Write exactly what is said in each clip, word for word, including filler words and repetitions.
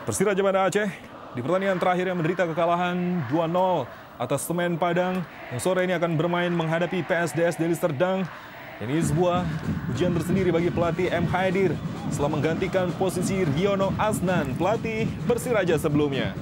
Persiraja Banda Aceh di pertandingan terakhir yang menderita kekalahan dua nol atas Semen Padang yang sore ini akan bermain menghadapi P S D S Deli Serdang. Ini sebuah ujian tersendiri bagi pelatih M. Haidir setelah menggantikan posisi Riono Asnan, pelatih Persiraja sebelumnya.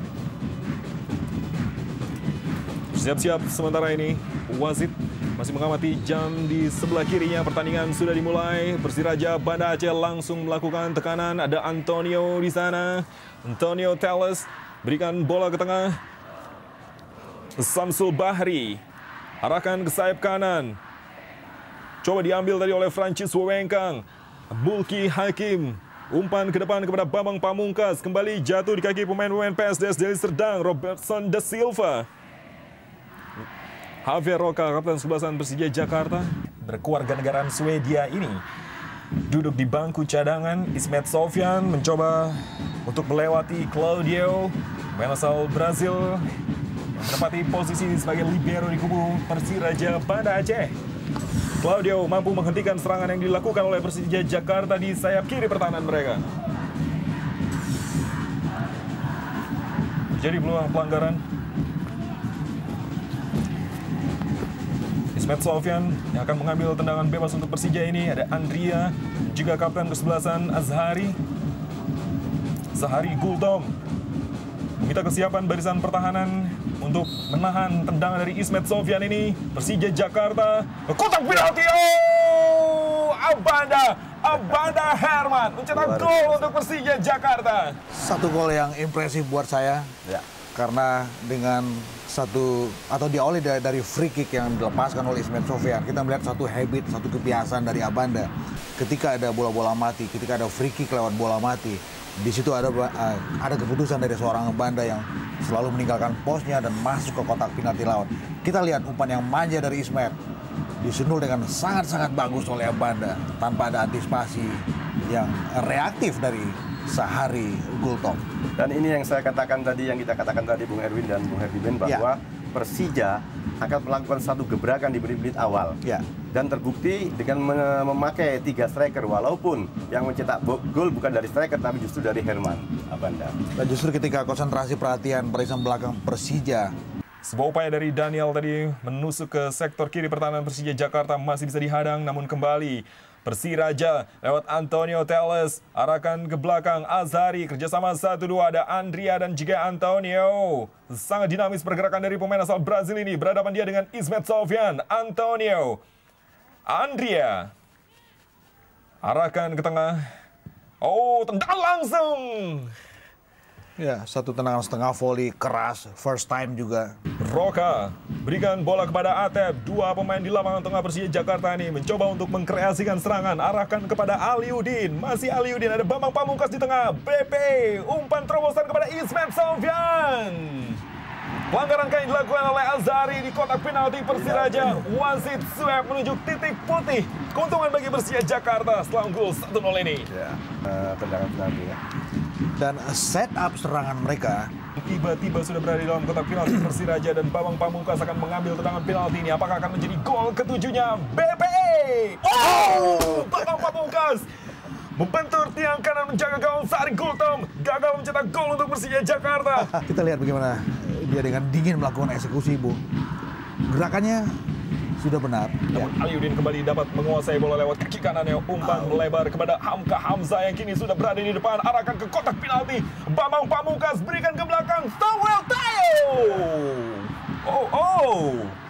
Siap-siap sementara ini, wasit masih mengamati jam di sebelah kirinya. Pertandingan sudah dimulai. Persiraja Banda Aceh langsung melakukan tekanan. Ada Antonio di sana. Antonio Teles berikan bola ke tengah. Samsul Bahri arahkan ke sayap kanan. Coba diambil tadi oleh Francis Wewengkang. Bulki Hakim umpan ke depan kepada Bambang Pamungkas. Kembali jatuh di kaki pemain-pemain P S D S Deli Serdang, Robertson Da Silva. Javier Roca, kapten sebelasan Persija Jakarta, berkewarganegaraan Swedia ini duduk di bangku cadangan. Ismet Sofyan mencoba untuk melewati Claudio, pemain asal Brazil, menempati posisi sebagai libero di kubu Persiraja Banda Aceh. Claudio mampu menghentikan serangan yang dilakukan oleh Persija Jakarta di sayap kiri pertahanan mereka. Jadi pelanggaran. Ismet Sofyan yang akan mengambil tendangan bebas untuk Persija ini. Ada Andria, juga kapten kesebelasan Azhari. Zahari Gultom meminta kesiapan barisan pertahanan untuk menahan tendangan dari Ismet Sofyan ini. Persija Jakarta, kotak penalti. Oh, Abanda, Abanda Herman mencetak gol untuk Persija Jakarta. Satu gol yang impresif buat saya, ya, karena dengan satu atau diawali dari, dari free kick yang dilepaskan oleh Ismet Sofyan, kita melihat satu habit, satu kebiasaan dari Abanda. Ketika ada bola-bola mati, ketika ada free kick lewat bola mati, di situ ada uh, ada keputusan dari seorang Abanda yang selalu meninggalkan posnya dan masuk ke kotak penalti lawan. Kita lihat umpan yang manja dari Ismet disundul dengan sangat-sangat bagus oleh Abanda tanpa ada antisipasi yang reaktif dari Zahari Gultom. Dan ini yang saya katakan tadi, yang kita katakan tadi Bung Erwin dan Bung Herdiben, bahwa ya, Persija akan melakukan satu gebrakan di menit-menit awal. Ya. Dan terbukti dengan memakai tiga striker, walaupun yang mencetak gol bukan dari striker tapi justru dari Herman Abanda. Dan justru ketika konsentrasi perhatian barisan belakang Persija, sebuah upaya dari Daniel tadi menusuk ke sektor kiri pertahanan Persija Jakarta masih bisa dihadang, namun kembali Persiraja lewat Antonio Teles arahkan ke belakang. Azhari kerjasama satu dua, ada Andria dan juga Antonio. Sangat dinamis pergerakan dari pemain asal Brazil ini. Berhadapan dia dengan Ismet Sofyan. Antonio, Andria arahkan ke tengah. Oh, tendang langsung. Ya, satu tendangan setengah volley keras, first time juga. Roca berikan bola kepada Atep. Dua pemain di lapangan tengah Persija Jakarta ini mencoba untuk mengkreasikan serangan. Arahkan kepada Aliudin. Masih Aliudin, ada Bambang Pamungkas di tengah. B P, umpan terobosan kepada Ismet Sofyan. Pelanggaran kali dilakukan oleh Azhari di kotak penalti Persiraja. Wasit swab menunjuk titik putih. Keuntungan bagi Persija Jakarta setelah unggul satu nol ini. Ya, uh, tendangan penalti ya. Dan setup serangan mereka tiba-tiba sudah berada di dalam kotak penalti Persiraja, dan Bambang Pamungkas akan mengambil tendangan penalti ini. Apakah akan menjadi gol ketujuhnya B P? Oh, Bambang Pamungkas membentur tiang kanan menjaga gawang Zahari Gultom, gagal mencetak gol untuk Persija Jakarta. Kita lihat bagaimana dia dengan dingin melakukan eksekusi, Bu. Gerakannya sudah benar. Namun ya, Aliudin kembali dapat menguasai bola lewat kaki kanannya. Umpan oh. melebar kepada Hamka Hamzah yang kini sudah berada di depan. Arahkan ke kotak penalti. Bambang Pamungkas berikan ke belakang. Samuel Tayo. Oh, oh.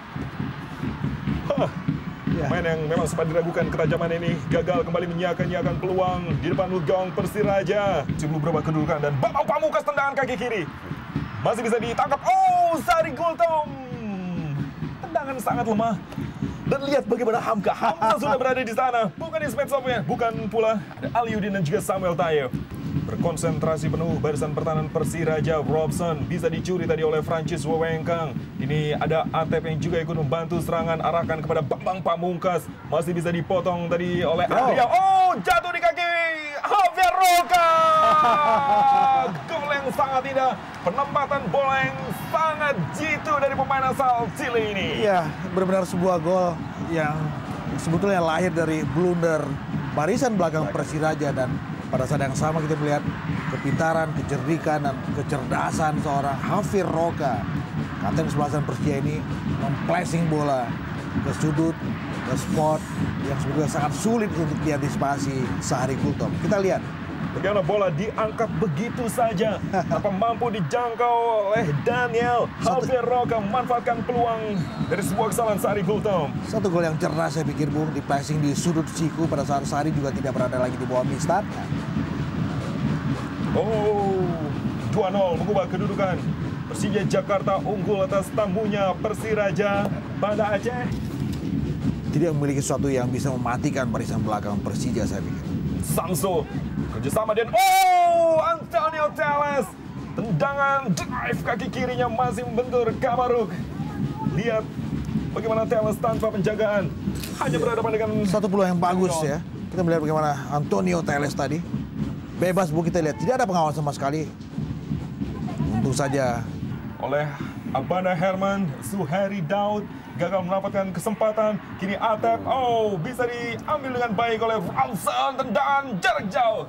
Huh. Ya. Pemain yang memang sempat diragukan ketajaman ini gagal kembali menyiapkan peluang di depan gawang Persiraja. Sebelum berubah kedudukan, dan Bambang Pamungkas tendangan kaki kiri. Masih bisa ditangkap. Oh, Zahari Gultom. Tendangan sangat lemah. Dan lihat bagaimana Hamka Hamzah sudah berada di sana. Bukan Ismet Sofyan, bukan pula ada Aliudin dan juga Samuel Tayo. Berkonsentrasi penuh barisan pertahanan Persiraja. Robson bisa dicuri tadi oleh Francis Wewengkang. Ini ada Atep yang juga ikut membantu serangan. Arahkan kepada Bambang Pamungkas. Masih bisa dipotong tadi oleh Andria. Oh, jatuh di kaki Javier Roca. Gol yang sangat indah. Penempatan bola yang sangat jitu dari pemain asal Chile ini. Iya, benar-benar sebuah gol yang sebetulnya lahir dari blunder barisan belakang Persiraja, dan pada saat yang sama kita melihat kepintaran, kecerdikan, dan kecerdasan seorang Javier Roca. Kapten kesebelasan Persija ini memplacing bola ke sudut, ke spot yang sebetulnya sangat sulit untuk diantisipasi Sahari Gultom. Kita lihat. Bagaimana bola diangkat begitu saja, tanpa mampu dijangkau oleh Daniel. Javier Roca memanfaatkan peluang dari sebuah kesalahan Sahari Gultom. Satu gol yang cerdas saya pikir, Bung, di passing di sudut siku pada saat Sahari juga tidak berada lagi di bawah mid-start. Oh, dua nol mengubah kedudukan. Persija Jakarta unggul atas tamunya Persiraja Banda Aceh. Tidak memiliki sesuatu yang bisa mematikan barisan belakang Persija, saya pikir. Samso kerjasama dan oh, Antonio Telles, tendangan drive kaki kirinya masih membentur Kamaruk. Lihat bagaimana Telles tanpa penjagaan hanya berhadapan dengan satu peluang yang bagus ya. Kita melihat bagaimana Antonio Telles tadi bebas, Bu, kita lihat tidak ada pengawas sama sekali. Untung saja oleh Abana Herman, Suheri Daud gagal mendapatkan kesempatan. Kini Atep, oh, bisa diambil dengan baik oleh Ramson, tendangan jarak jauh.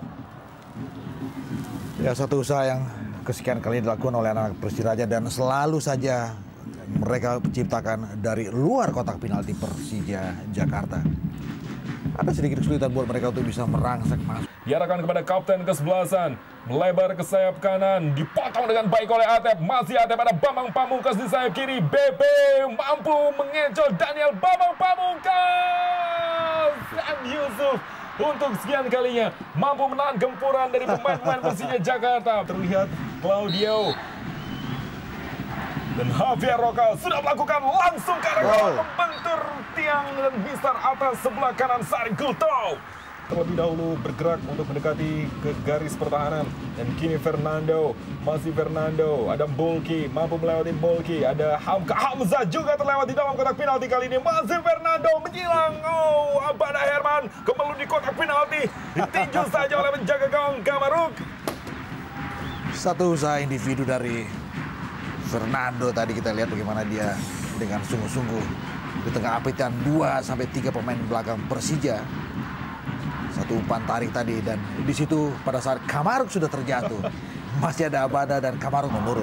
Ya, satu usaha yang kesekian kali dilakukan oleh anak Persiraja dan selalu saja mereka ciptakan dari luar kotak penalti Persija Jakarta. Ada sedikit kesulitan buat mereka untuk bisa merangsek masuk. Diarahkan kepada kapten kesebelasan, melebar ke sayap kanan, dipotong dengan baik oleh Atep. Masih Atep, ada Bambang Pamungkas di sayap kiri. B B mampu mengecoh Daniel Bambang Pamungkas. Dan Yusuf untuk sekian kalinya mampu menahan gempuran dari pemain-pemain Persija Jakarta. Terlihat Claudio dan Javier Roca sudah melakukan langsung ke arah gawang, membentur tiang dan bistar atas sebelah kanan Sahari Gultom. Terlebih dahulu bergerak untuk mendekati ke garis pertahanan. Dan kini Fernando, masih Fernando, ada Bolki, mampu melewati Bolki, ada Hamka Hamzah juga terlewat di dalam kotak penalti kali ini. Masih Fernando menyilang, oh, Abana Herman kembali di kotak penalti, ditinju saja oleh penjaga gawang Kamaruk. Satu usaha individu dari Fernando tadi, kita lihat bagaimana dia dengan sungguh-sungguh di tengah apitan dua sampai tiga pemain belakang Persija. Satu umpan tarik tadi, dan di situ pada saat Kamaruk sudah terjatuh, masih ada Abada dan Kamaruk menurun.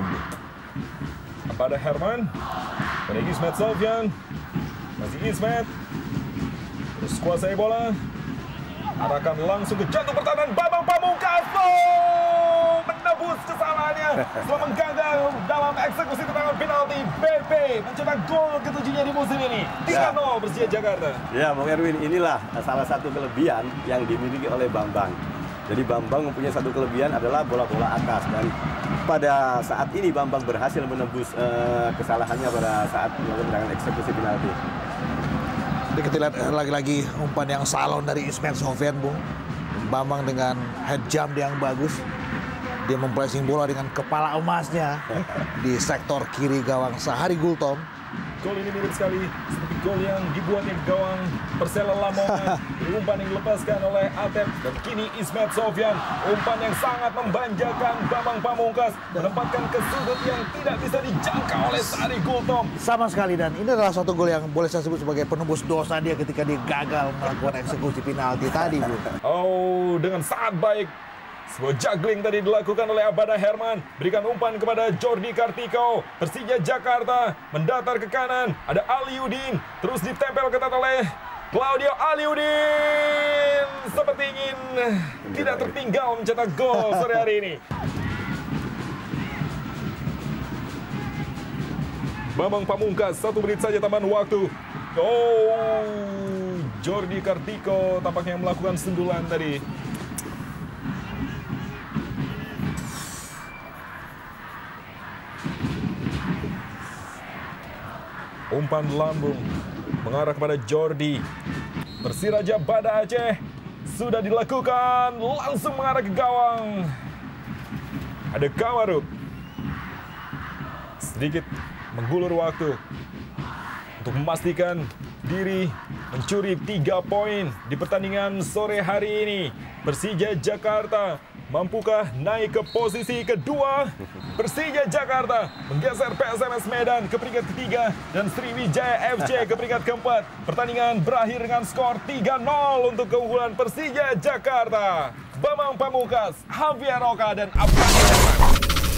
Abada Herman, pada Ismet Sofyan, masih Ismet, terus kuasai bola, arahkan langsung ke jantung pertahanan Bambang Pamungkas. Oh, menebus kesalahannya setelah menggagal dalam eksekusi tendangan penalti. B B mencetak gol ketujuhnya di musim ini. tiga nol Persija Jakarta. Ya, Bang Erwin, inilah salah satu kelebihan yang dimiliki oleh Bambang. Jadi Bambang mempunyai satu kelebihan adalah bola-bola atas, dan pada saat ini Bambang berhasil menembus uh, kesalahannya pada saat melakukan eksekusi penalti. Jadi kita lihat lagi-lagi umpan yang salon dari Ismet Sofyan, Bung. Bambang dengan head jump yang bagus. Dia mempressing bola dengan kepala emasnya di sektor kiri gawang Sahari Gultom. Gol ini mirip sekali seperti gol yang dibuatnya gawang Persela Lamongan. Umpan yang dilepaskan oleh Atep, dan kini Ismet Sofyan. Umpan yang sangat membanjakan Bambang Pamungkas, menempatkan ke sudut yang tidak bisa dijangkau oleh Sahari Gultom. Sama sekali, dan ini adalah satu gol yang boleh saya sebut sebagai penembus dosa dia ketika dia gagal melakukan eksekusi penalti tadi, Bu. Oh, dengan sangat baik. Sebuah juggling tadi dilakukan oleh Abada Herman. Berikan umpan kepada Jordi Kartiko. Persija Jakarta mendatar ke kanan. Ada Aliudin. Terus ditempel ketat oleh Claudio Aliudin. Seperti ingin tidak tertinggal mencetak gol sore hari ini. Bambang Pamungkas, satu menit saja tambahan waktu. Oh, Jordi Kartiko tampaknya melakukan sundulan tadi. Umpan lambung mengarah kepada Jordi. Persiraja Banda Aceh sudah dilakukan, langsung mengarah ke gawang. Ada Kamaruk. Sedikit menggulur waktu untuk memastikan diri mencuri tiga poin di pertandingan sore hari ini. Persija Jakarta mampukah naik ke posisi kedua? Persija Jakarta menggeser P S M S Medan ke peringkat ketiga dan Sriwijaya F C ke peringkat keempat. Pertandingan berakhir dengan skor tiga nol untuk keunggulan Persija Jakarta. Bambang Pamungkas, Javier Roca, dan Abang